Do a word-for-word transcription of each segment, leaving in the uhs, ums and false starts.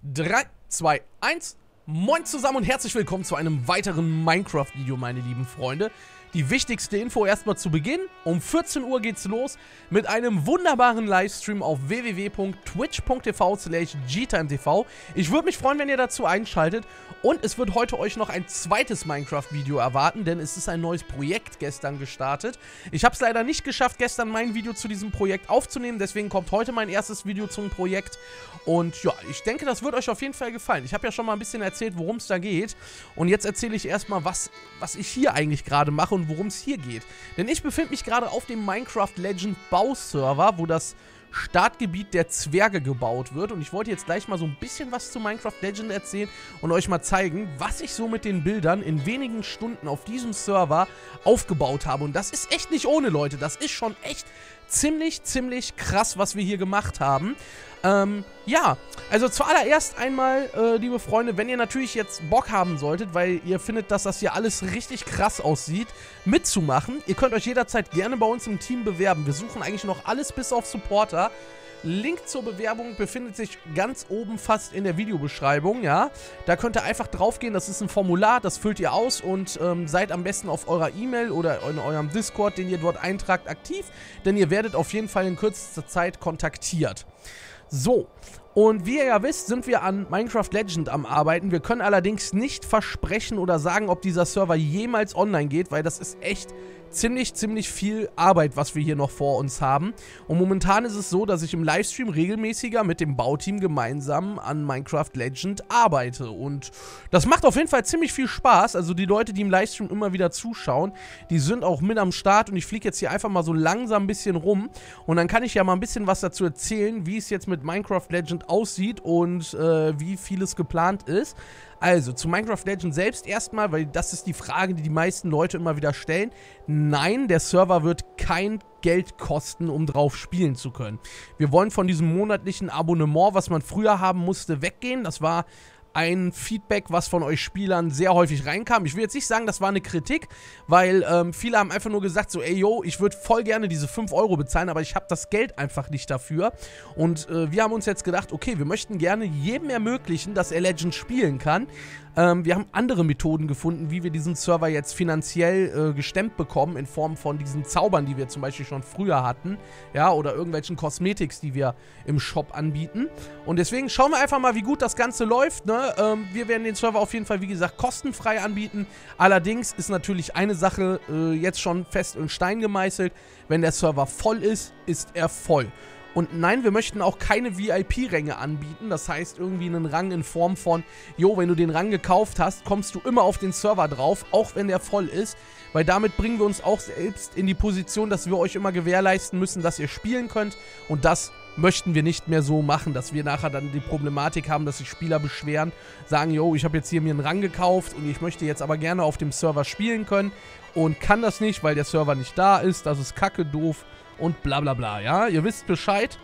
drei, zwei, eins. Moin zusammen und herzlich willkommen zu einem weiteren Minecraft-Video, meine lieben Freunde. Die wichtigste Info erstmal zu Beginn. Um vierzehn Uhr geht's los mit einem wunderbaren Livestream auf w w w punkt twitch punkt t v slash g time t v. Ich würde mich freuen, wenn ihr dazu einschaltet. Und es wird heute euch noch ein zweites Minecraft-Video erwarten, denn es ist ein neues Projekt gestern gestartet. Ich habe es leider nicht geschafft, gestern mein Video zu diesem Projekt aufzunehmen, deswegen kommt heute mein erstes Video zum Projekt. Und ja, ich denke, das wird euch auf jeden Fall gefallen. Ich habe ja schon mal ein bisschen erzählt, worum es da geht. Und jetzt erzähle ich erstmal, was, was ich hier eigentlich gerade mache und worum es hier geht. Denn ich befinde mich gerade auf dem Minecraft Legend Bauserver, wo das Startgebiet der Zwerge gebaut wird. Und ich wollte jetzt gleich mal so ein bisschen was zu Minecraft Legend erzählen und euch mal zeigen, was ich so mit den Bildern in wenigen Stunden auf diesem Server aufgebaut habe. Und das ist echt nicht ohne, Leute. Das ist schon echt ziemlich, ziemlich krass, was wir hier gemacht haben. Ähm, ja, also zuallererst einmal, äh, liebe Freunde, wenn ihr natürlich jetzt Bock haben solltet, weil ihr findet, dass das hier alles richtig krass aussieht, mitzumachen, ihr könnt euch jederzeit gerne bei uns im Team bewerben. Wir suchen eigentlich noch alles bis auf Supporter. Link zur Bewerbung befindet sich ganz oben fast in der Videobeschreibung, ja. Da könnt ihr einfach draufgehen, das ist ein Formular, das füllt ihr aus und ähm, seid am besten auf eurer E-Mail oder in eurem Discord, den ihr dort eintragt, aktiv, denn ihr werdet auf jeden Fall in kürzester Zeit kontaktiert. So, und wie ihr ja wisst, sind wir an Minecraft Legend am Arbeiten. Wir können allerdings nicht versprechen oder sagen, ob dieser Server jemals online geht, weil das ist echt ziemlich, ziemlich viel Arbeit, was wir hier noch vor uns haben. Und momentan ist es so, dass ich im Livestream regelmäßiger mit dem Bauteam gemeinsam an Minecraft Legend arbeite. Und das macht auf jeden Fall ziemlich viel Spaß. Also die Leute, die im Livestream immer wieder zuschauen, die sind auch mit am Start. Und ich fliege jetzt hier einfach mal so langsam ein bisschen rum. Und dann kann ich ja mal ein bisschen was dazu erzählen, wie es jetzt mit Minecraft Legend aussieht und äh, wie vieles geplant ist. Also, zu Minecraft Legend selbst erstmal, weil das ist die Frage, die die meisten Leute immer wieder stellen. Nein, der Server wird kein Geld kosten, um drauf spielen zu können. Wir wollen von diesem monatlichen Abonnement, was man früher haben musste, weggehen. Das war ein Feedback, was von euch Spielern sehr häufig reinkam. Ich will jetzt nicht sagen, das war eine Kritik, weil ähm, viele haben einfach nur gesagt so, ey, yo, ich würde voll gerne diese fünf Euro bezahlen, aber ich habe das Geld einfach nicht dafür. Und äh, wir haben uns jetzt gedacht, okay, wir möchten gerne jedem ermöglichen, dass er Legend spielen kann. Ähm, wir haben andere Methoden gefunden, wie wir diesen Server jetzt finanziell äh, gestemmt bekommen, in Form von diesen Zaubern, die wir zum Beispiel schon früher hatten, ja, oder irgendwelchen Cosmetics, die wir im Shop anbieten. Und deswegen schauen wir einfach mal, wie gut das Ganze läuft, ne? Ähm, wir werden den Server auf jeden Fall, wie gesagt, kostenfrei anbieten. Allerdings ist natürlich eine Sache äh, jetzt schon fest in Stein gemeißelt. Wenn der Server voll ist, ist er voll. Und nein, wir möchten auch keine V I P-Ränge anbieten. Das heißt, irgendwie einen Rang in Form von, jo, wenn du den Rang gekauft hast, kommst du immer auf den Server drauf, auch wenn der voll ist. Weil damit bringen wir uns auch selbst in die Position, dass wir euch immer gewährleisten müssen, dass ihr spielen könnt. Und das möchten wir nicht mehr so machen, dass wir nachher dann die Problematik haben, dass sich Spieler beschweren, sagen, jo, ich habe jetzt hier mir einen Rang gekauft und ich möchte jetzt aber gerne auf dem Server spielen können und kann das nicht, weil der Server nicht da ist. Das ist kacke, doof. Und bla bla bla, ja, ihr wisst Bescheid,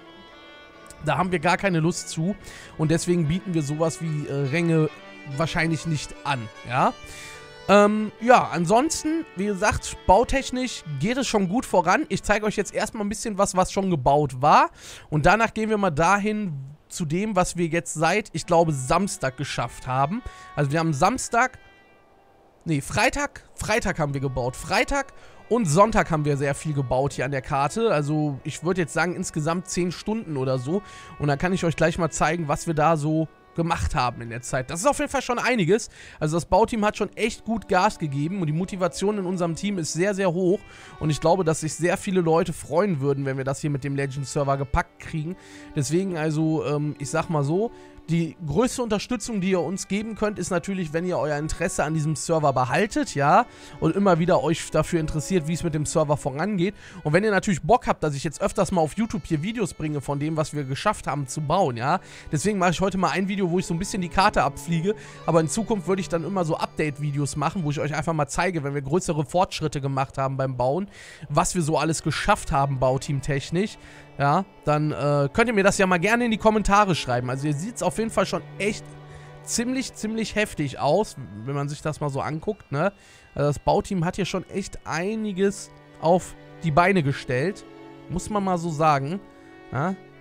da haben wir gar keine Lust zu und deswegen bieten wir sowas wie äh, Ränge wahrscheinlich nicht an, ja. Ähm, ja, ansonsten, wie gesagt, bautechnisch geht es schon gut voran. Ich zeige euch jetzt erstmal ein bisschen was, was schon gebaut war und danach gehen wir mal dahin zu dem, was wir jetzt seit, ich glaube, Samstag geschafft haben. Also wir haben Samstag, nee, Freitag, Freitag haben wir gebaut, Freitag und Sonntag haben wir sehr viel gebaut hier an der Karte. Also ich würde jetzt sagen insgesamt zehn Stunden oder so. Und dann kann ich euch gleich mal zeigen, was wir da so gemacht haben in der Zeit. Das ist auf jeden Fall schon einiges. Also das Bauteam hat schon echt gut Gas gegeben und die Motivation in unserem Team ist sehr, sehr hoch. Und ich glaube, dass sich sehr viele Leute freuen würden, wenn wir das hier mit dem Legend-Server gepackt kriegen. Deswegen also, ähm, ich sag mal so, die größte Unterstützung, die ihr uns geben könnt, ist natürlich, wenn ihr euer Interesse an diesem Server behaltet, ja, und immer wieder euch dafür interessiert, wie es mit dem Server vorangeht. Und wenn ihr natürlich Bock habt, dass ich jetzt öfters mal auf YouTube hier Videos bringe von dem, was wir geschafft haben zu bauen, ja, deswegen mache ich heute mal ein Video, wo ich so ein bisschen die Karte abfliege, aber in Zukunft würde ich dann immer so Update-Videos machen, wo ich euch einfach mal zeige, wenn wir größere Fortschritte gemacht haben beim Bauen, was wir so alles geschafft haben, bauteamtechnisch. Ja, dann äh, könnt ihr mir das ja mal gerne in die Kommentare schreiben. Also ihr seht es auf jeden Fall schon echt ziemlich, ziemlich heftig aus, wenn man sich das mal so anguckt, ne? Also das Bauteam hat hier schon echt einiges auf die Beine gestellt, muss man mal so sagen. Ja?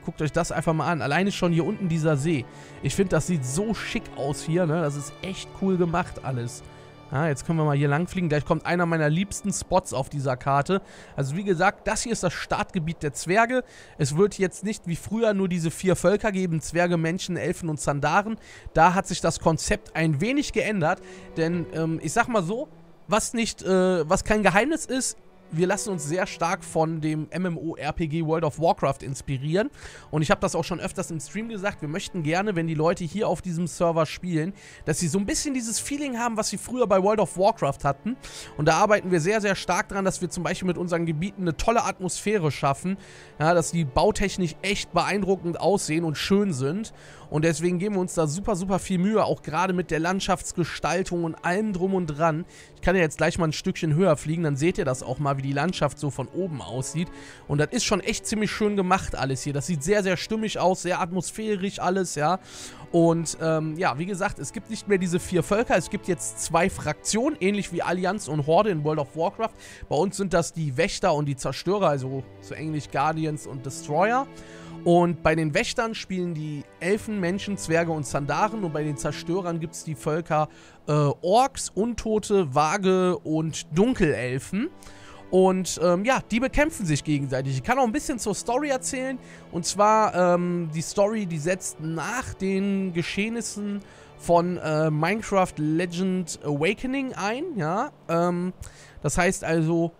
Guckt euch das einfach mal an. Alleine schon hier unten dieser See. Ich finde, das sieht so schick aus hier, ne? Das ist echt cool gemacht alles. Ja, jetzt können wir mal hier lang fliegen. Gleich kommt einer meiner liebsten Spots auf dieser Karte. Also wie gesagt, das hier ist das Startgebiet der Zwerge. Es wird jetzt nicht wie früher nur diese vier Völker geben. Zwerge, Menschen, Elfen und Zandaren. Da hat sich das Konzept ein wenig geändert. Denn ähm, ich sag mal so, was nicht, äh, was kein Geheimnis ist, wir lassen uns sehr stark von dem MMORPG World of Warcraft inspirieren. Und ich habe das auch schon öfters im Stream gesagt, wir möchten gerne, wenn die Leute hier auf diesem Server spielen, dass sie so ein bisschen dieses Feeling haben, was sie früher bei World of Warcraft hatten. Und da arbeiten wir sehr, sehr stark dran, dass wir zum Beispiel mit unseren Gebieten eine tolle Atmosphäre schaffen. Ja, dass die bautechnisch echt beeindruckend aussehen und schön sind. Und deswegen geben wir uns da super, super viel Mühe, auch gerade mit der Landschaftsgestaltung und allem drum und dran. Ich kann ja jetzt gleich mal ein Stückchen höher fliegen, dann seht ihr das auch mal, wie die Landschaft so von oben aussieht. Und das ist schon echt ziemlich schön gemacht alles hier. Das sieht sehr, sehr stimmig aus, sehr atmosphärisch alles, ja. Und ähm, ja, wie gesagt, es gibt nicht mehr diese vier Völker, es gibt jetzt zwei Fraktionen, ähnlich wie Allianz und Horde in World of Warcraft. Bei uns sind das die Wächter und die Zerstörer, also zu Englisch Guardians und Destroyer. Und bei den Wächtern spielen die Elfen, Menschen, Zwerge und Zandaren. Und bei den Zerstörern gibt es die Völker äh, Orks, Untote, Waage und Dunkelelfen. Und ähm, ja, die bekämpfen sich gegenseitig. Ich kann auch ein bisschen zur Story erzählen. Und zwar ähm, die Story, die setzt nach den Geschehnissen von äh, Minecraft Legend Awakening ein. Ja, ähm, das heißt also,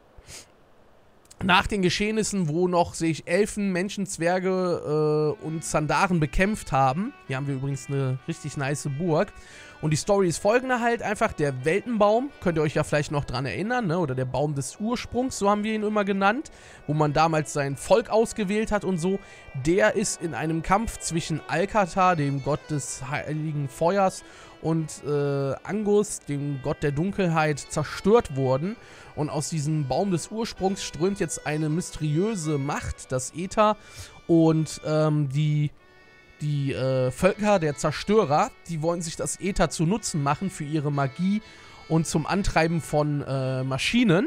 nach den Geschehnissen, wo noch sich Elfen, Menschen, Zwerge äh, und Zandaren bekämpft haben. Hier haben wir übrigens eine richtig nice Burg. Und die Story ist folgende halt einfach, der Weltenbaum, könnt ihr euch ja vielleicht noch dran erinnern, ne? Oder der Baum des Ursprungs, so haben wir ihn immer genannt, wo man damals sein Volk ausgewählt hat und so, der ist in einem Kampf zwischen Alcatar, dem Gott des heiligen Feuers, und äh, Angus, dem Gott der Dunkelheit, zerstört worden. Und aus diesem Baum des Ursprungs strömt jetzt eine mysteriöse Macht, das Äther, und ähm, die... Die äh, Völker der Zerstörer, die wollen sich das Äther zu Nutzen machen für ihre Magie und zum Antreiben von äh, Maschinen.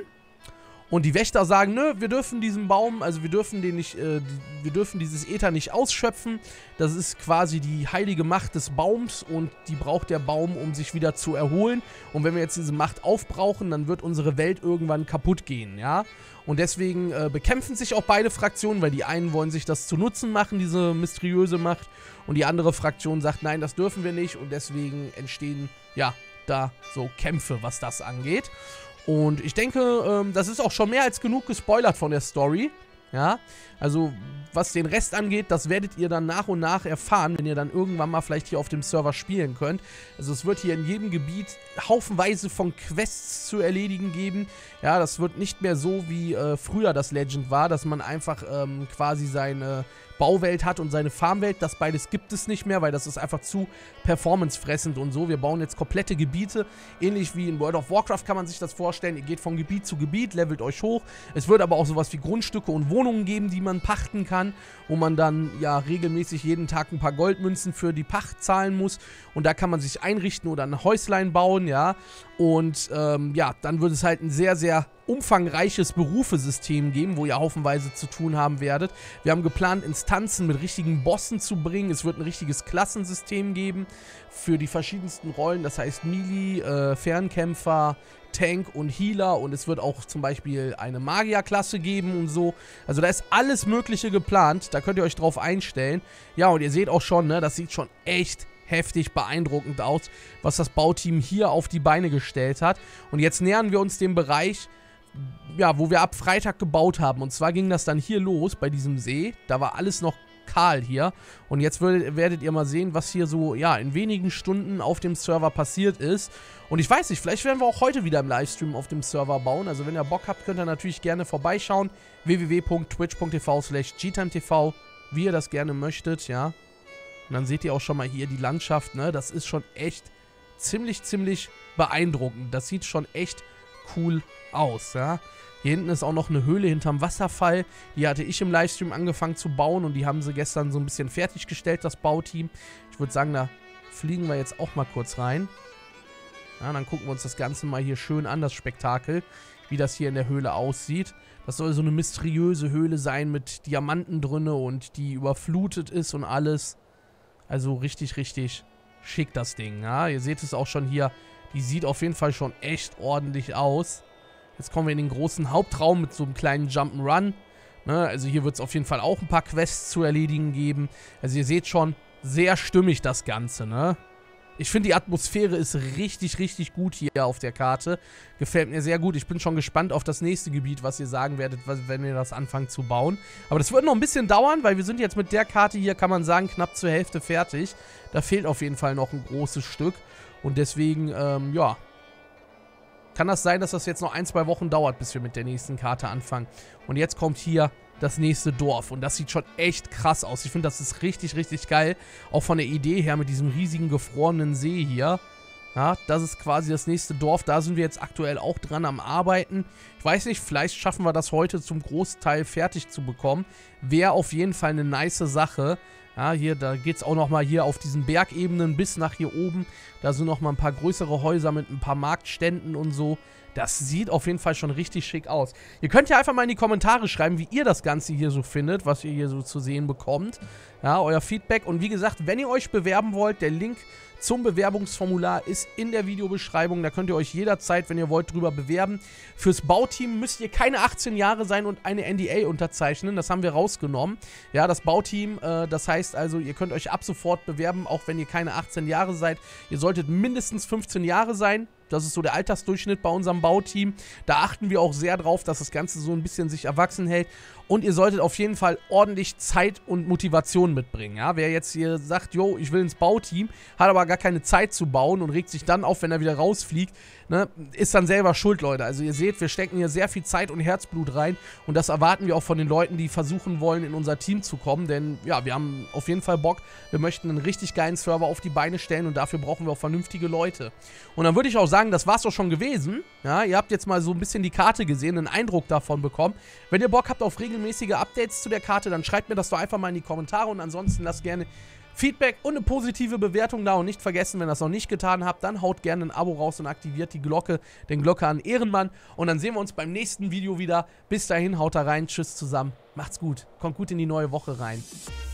Und die Wächter sagen, nö, wir dürfen diesen Baum, also wir dürfen den nicht, äh, wir dürfen dieses Äther nicht ausschöpfen. Das ist quasi die heilige Macht des Baums und die braucht der Baum, um sich wieder zu erholen. Und wenn wir jetzt diese Macht aufbrauchen, dann wird unsere Welt irgendwann kaputt gehen, ja. Und deswegen äh, bekämpfen sich auch beide Fraktionen, weil die einen wollen sich das zu Nutzen machen, diese mysteriöse Macht. Und die andere Fraktion sagt, nein, das dürfen wir nicht. Und deswegen entstehen, ja, da so Kämpfe, was das angeht. Und ich denke, ähm, das ist auch schon mehr als genug gespoilert von der Story. Ja, also was den Rest angeht, das werdet ihr dann nach und nach erfahren, wenn ihr dann irgendwann mal vielleicht hier auf dem Server spielen könnt. Also es wird hier in jedem Gebiet haufenweise von Quests zu erledigen geben. Ja, das wird nicht mehr so, wie äh, früher das Legend war, dass man einfach ähm, quasi seine Bauwelt hat und seine Farmwelt. Das beides gibt es nicht mehr, weil das ist einfach zu performancefressend und so. Wir bauen jetzt komplette Gebiete, ähnlich wie in World of Warcraft kann man sich das vorstellen. Ihr geht von Gebiet zu Gebiet, levelt euch hoch. Es wird aber auch sowas wie Grundstücke und Wohnungen geben, die man pachten kann, wo man dann ja regelmäßig jeden Tag ein paar Goldmünzen für die Pacht zahlen muss. Und da kann man sich einrichten oder ein Häuslein bauen, ja. Und ähm, ja, dann wird es halt ein sehr, sehr umfangreiches Berufesystem geben, wo ihr haufenweise zu tun haben werdet. Wir haben geplant, Instanzen mit richtigen Bossen zu bringen. Es wird ein richtiges Klassensystem geben für die verschiedensten Rollen. Das heißt Melee, äh, Fernkämpfer, Tank und Healer. Und es wird auch zum Beispiel eine Magierklasse geben und so. Also da ist alles Mögliche geplant. Da könnt ihr euch drauf einstellen. Ja, und ihr seht auch schon, ne, das sieht schon echt heftig beeindruckend aus, was das Bauteam hier auf die Beine gestellt hat. Und jetzt nähern wir uns dem Bereich, ja, wo wir ab Freitag gebaut haben. Und zwar ging das dann hier los, bei diesem See. Da war alles noch kahl hier. Und jetzt werdet, werdet ihr mal sehen, was hier so, ja, in wenigen Stunden auf dem Server passiert ist. Und ich weiß nicht, vielleicht werden wir auch heute wieder im Livestream auf dem Server bauen. Also wenn ihr Bock habt, könnt ihr natürlich gerne vorbeischauen. w w w punkt twitch punkt t v slash g time t v, wie ihr das gerne möchtet, ja. Und dann seht ihr auch schon mal hier die Landschaft, ne? Das ist schon echt ziemlich, ziemlich beeindruckend. Das sieht schon echt cool aus, ja. Hier hinten ist auch noch eine Höhle hinterm Wasserfall. Die hatte ich im Livestream angefangen zu bauen und die haben sie gestern so ein bisschen fertiggestellt, das Bauteam. Ich würde sagen, da fliegen wir jetzt auch mal kurz rein. Ja, dann gucken wir uns das Ganze mal hier schön an, das Spektakel, wie das hier in der Höhle aussieht. Das soll so eine mysteriöse Höhle sein mit Diamanten drinne und die überflutet ist und alles. Also richtig, richtig schick das Ding, ja. Ihr seht es auch schon hier. Die sieht auf jeden Fall schon echt ordentlich aus. Jetzt kommen wir in den großen Hauptraum mit so einem kleinen Jump'n'Run. Ne, also hier wird es auf jeden Fall auch ein paar Quests zu erledigen geben. Also ihr seht schon, sehr stimmig das Ganze, ne? Ich finde, die Atmosphäre ist richtig, richtig gut hier auf der Karte. Gefällt mir sehr gut. Ich bin schon gespannt auf das nächste Gebiet, was ihr sagen werdet, wenn ihr das anfangt zu bauen. Aber das wird noch ein bisschen dauern, weil wir sind jetzt mit der Karte hier, kann man sagen, knapp zur Hälfte fertig. Da fehlt auf jeden Fall noch ein großes Stück. Und deswegen, ähm, ja, kann das sein, dass das jetzt noch ein, zwei Wochen dauert, bis wir mit der nächsten Karte anfangen. Und jetzt kommt hier das nächste Dorf. Und das sieht schon echt krass aus. Ich finde, das ist richtig, richtig geil. Auch von der Idee her mit diesem riesigen gefrorenen See hier. Ja, das ist quasi das nächste Dorf. Da sind wir jetzt aktuell auch dran am Arbeiten. Ich weiß nicht, vielleicht schaffen wir das heute zum Großteil fertig zu bekommen. Wäre auf jeden Fall eine nice Sache. Ja, hier, da geht es auch nochmal hier auf diesen Bergebenen bis nach hier oben. Da sind nochmal ein paar größere Häuser mit ein paar Marktständen und so. Das sieht auf jeden Fall schon richtig schick aus. Ihr könnt ja einfach mal in die Kommentare schreiben, wie ihr das Ganze hier so findet, was ihr hier so zu sehen bekommt. Ja, euer Feedback. Und wie gesagt, wenn ihr euch bewerben wollt, der Link zum Bewerbungsformular ist in der Videobeschreibung. Da könnt ihr euch jederzeit, wenn ihr wollt, drüber bewerben. Fürs Bauteam müsst ihr keine achtzehn Jahre sein und eine N D A unterzeichnen. Das haben wir rausgenommen. Ja, das Bauteam, äh, das heißt also, ihr könnt euch ab sofort bewerben, auch wenn ihr keine achtzehn Jahre seid. Ihr solltet mindestens fünfzehn Jahre sein. Das ist so der Altersdurchschnitt bei unserem Bauteam. Da achten wir auch sehr drauf, dass das Ganze so ein bisschen sich erwachsen hält. Und ihr solltet auf jeden Fall ordentlich Zeit und Motivation mitbringen. Ja? Wer jetzt hier sagt, jo, ich will ins Bauteam, hat aber gar keine Zeit zu bauen und regt sich dann auf, wenn er wieder rausfliegt, ne, ist dann selber schuld, Leute. Also ihr seht, wir stecken hier sehr viel Zeit und Herzblut rein. Und das erwarten wir auch von den Leuten, die versuchen wollen, in unser Team zu kommen. Denn ja, wir haben auf jeden Fall Bock. Wir möchten einen richtig geilen Server auf die Beine stellen und dafür brauchen wir auch vernünftige Leute. Und dann würde ich auch sagen, das war's doch schon gewesen. Ja, ihr habt jetzt mal so ein bisschen die Karte gesehen, einen Eindruck davon bekommen. Wenn ihr Bock habt auf regelmäßige Updates zu der Karte, dann schreibt mir das doch einfach mal in die Kommentare und ansonsten lasst gerne Feedback und eine positive Bewertung da und nicht vergessen, wenn ihr das noch nicht getan habt, dann haut gerne ein Abo raus und aktiviert die Glocke, den Glocke an Ehrenmann und dann sehen wir uns beim nächsten Video wieder. Bis dahin, haut da rein, tschüss zusammen, macht's gut, kommt gut in die neue Woche rein.